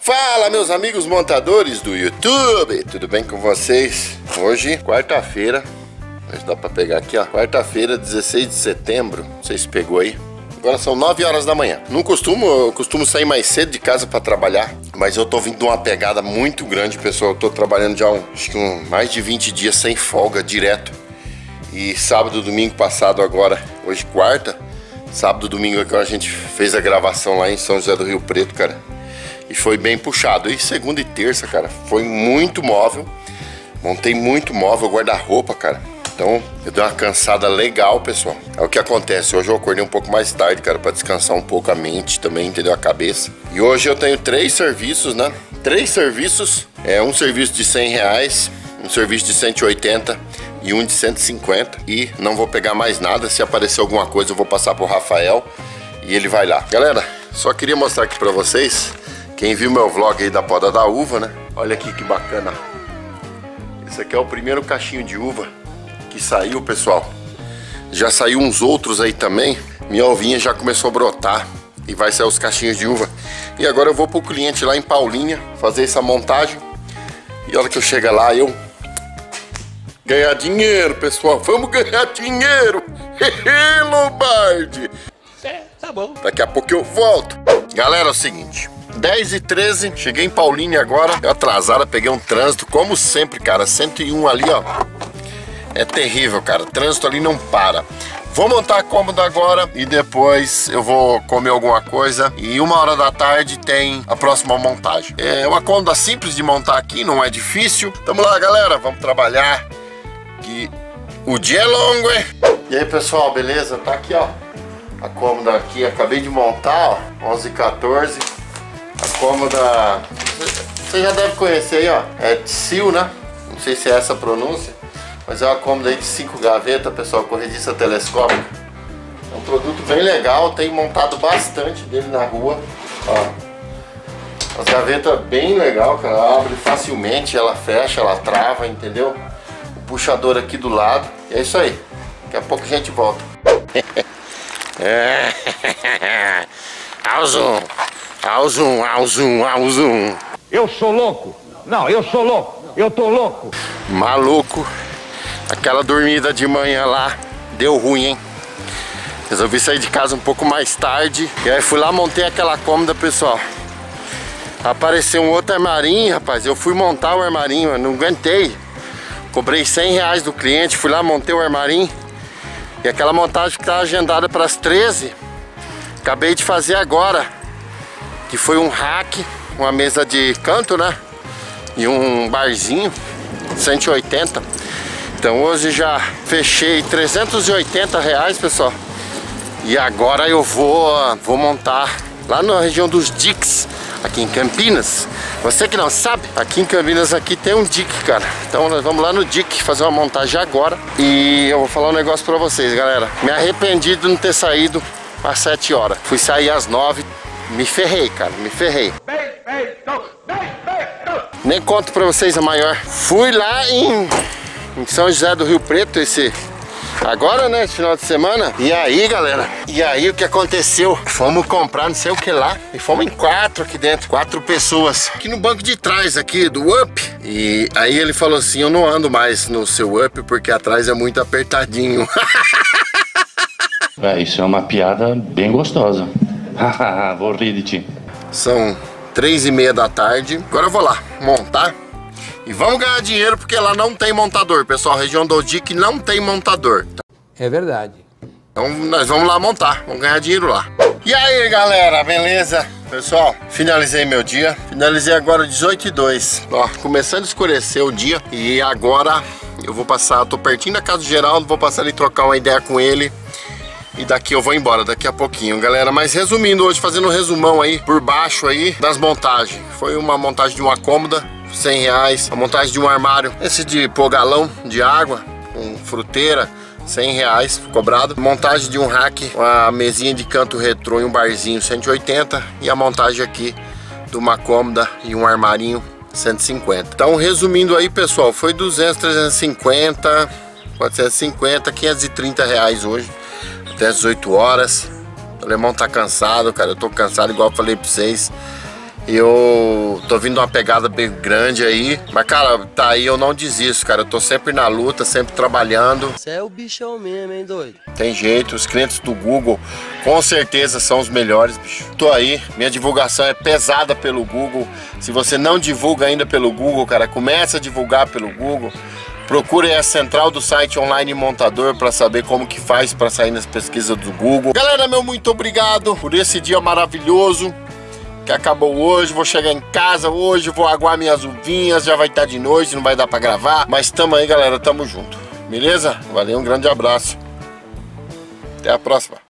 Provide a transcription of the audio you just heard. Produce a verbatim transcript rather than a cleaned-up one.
Fala, meus amigos montadores do YouTube, tudo bem com vocês? Hoje, quarta-feira, dá pra pegar aqui, ó, quarta-feira, dezesseis de setembro, não sei se pegou aí. Agora são nove horas da manhã. Não costumo, eu costumo sair mais cedo de casa pra trabalhar, mas eu tô vindo de uma pegada muito grande, pessoal. Eu tô trabalhando já um, acho que um, mais de vinte dias sem folga, direto. E sábado, domingo passado agora, hoje quarta, sábado, domingo agora a gente fez a gravação lá em São José do Rio Preto, cara. E foi bem puxado. E segunda e terça, cara, foi muito móvel. Montei muito móvel, guarda-roupa, cara. Então, eu dei uma cansada legal, pessoal. É o que acontece. Hoje eu acordei um pouco mais tarde, cara, pra descansar um pouco a mente também, entendeu? A cabeça. E hoje eu tenho três serviços, né? Três serviços. É um serviço de cem reais, um serviço de cento e oitenta e um de cento e cinquenta. E não vou pegar mais nada. Se aparecer alguma coisa, eu vou passar pro Rafael e ele vai lá. Galera, só queria mostrar aqui pra vocês. Quem viu meu vlog aí da poda da uva, né? Olha aqui que bacana. Esse aqui é o primeiro cachinho de uva que saiu, pessoal. Já saiu uns outros aí também. Minha ovinha já começou a brotar e vai sair os cachinhos de uva. E agora eu vou pro cliente lá em Paulinha fazer essa montagem. E olha que eu chego lá, eu ganhar dinheiro, pessoal. Vamos ganhar dinheiro. Hehe, Lombardi. É, tá bom. Daqui a pouco eu volto. Galera, é o seguinte, dez e treze, cheguei em Paulinha agora. Eu atrasada, peguei um trânsito, como sempre, cara. cento e um ali, ó. É terrível, cara. Trânsito ali não para. Vou montar a cômoda agora e depois eu vou comer alguma coisa. E uma hora da tarde tem a próxima montagem. É uma cômoda simples de montar aqui, não é difícil. Tamo lá, galera. Vamos trabalhar. Que o dia é longo, hein? E aí, pessoal, beleza? Tá aqui, ó. A cômoda aqui, acabei de montar, ó. onze e quatorze. A cômoda, você já deve conhecer aí, ó. É Tsil, né? Não sei se é essa a pronúncia. Mas é uma cômoda aí de cinco gavetas, pessoal, corrediça telescópica. É um produto bem legal, tenho montado bastante dele na rua. Ó. As gavetas bem legal, cara, ela abre facilmente, ela fecha, ela trava, entendeu? O puxador aqui do lado, e é isso aí. Daqui a pouco a gente volta. Ao zoom, ao zoom, ao zoom, ao zoom. Eu sou louco. Não, eu sou louco. Eu tô louco. Maluco. Aquela dormida de manhã lá deu ruim, hein? Resolvi sair de casa um pouco mais tarde. E aí fui lá, montei aquela cômoda, pessoal. Apareceu um outro armarinho, rapaz. Eu fui montar o armarinho, eu não aguentei. Cobrei cem reais do cliente, fui lá, montei o armarinho. E aquela montagem que tá agendada para as treze, acabei de fazer agora. Que foi um rack, uma mesa de canto, né? E um barzinho, cento e oitenta. Então hoje já fechei trezentos e oitenta reais, pessoal. E agora eu vou, vou montar lá na região dos diques, aqui em Campinas. Você que não sabe, aqui em Campinas aqui tem um dique, cara. Então nós vamos lá no dique fazer uma montagem agora. E eu vou falar um negócio pra vocês, galera. Me arrependi de não ter saído às sete horas. Fui sair às nove, me ferrei, cara, me ferrei. Nem conto pra vocês a maior. Fui lá em... em São José do Rio Preto, esse agora, né, esse final de semana. E aí, galera, e aí o que aconteceu? Fomos comprar não sei o que lá e fomos em quatro aqui dentro, quatro pessoas aqui no banco de trás aqui do Up. E aí ele falou assim, eu não ando mais no seu Up porque atrás é muito apertadinho. É, isso é uma piada bem gostosa. Vou rir de ti. São três e meia da tarde. Agora eu vou lá montar. E vamos ganhar dinheiro porque lá não tem montador, pessoal. A região do dique não tem montador. É verdade. Então nós vamos lá montar, vamos ganhar dinheiro lá. E aí, galera, beleza? Pessoal, finalizei meu dia. Finalizei agora dezoito e dois. Ó, começando a escurecer o dia. E agora eu vou passar, tô pertinho da casa do Geraldo, vou passar ali trocar uma ideia com ele. E daqui eu vou embora, daqui a pouquinho, galera. Mas resumindo hoje, fazendo um resumão aí, por baixo aí, das montagens. Foi uma montagem de uma cômoda, cem reais. A montagem de um armário, esse de pôr galão de água, com fruteira, cem reais cobrado. Montagem de um rack, uma mesinha de canto retrô e um barzinho, cento e oitenta. E a montagem aqui de uma cômoda e um armarinho, cento e cinquenta. Então, resumindo aí, pessoal, foi duzentos, trezentos e cinquenta, quatrocentos e cinquenta, quinhentos e trinta reais hoje. Até as dezoito horas. O alemão tá cansado, cara. Eu tô cansado, igual eu falei pra vocês. Eu tô vindo uma pegada bem grande aí. Mas, cara, tá aí, eu não desisto, cara. Eu tô sempre na luta, sempre trabalhando. Você é o bichão mesmo, hein, doido? Tem jeito, os clientes do Google com certeza são os melhores, bicho. Tô aí, minha divulgação é pesada pelo Google. Se você não divulga ainda pelo Google, cara, começa a divulgar pelo Google. Procure a central do site Online Montador para saber como que faz para sair nas pesquisas do Google. Galera, meu muito obrigado por esse dia maravilhoso que acabou hoje. Vou chegar em casa hoje, vou aguar minhas uvinhas, já vai estar de noite, não vai dar para gravar. Mas tamo aí, galera, tamo junto. Beleza? Valeu, um grande abraço. Até a próxima.